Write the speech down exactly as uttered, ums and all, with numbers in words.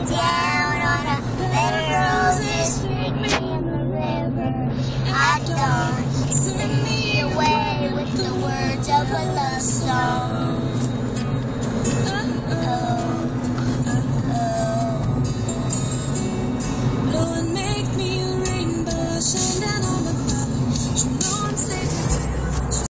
down on a bed of roses, drink me in the river at dawn. Send me away with the words of a love song.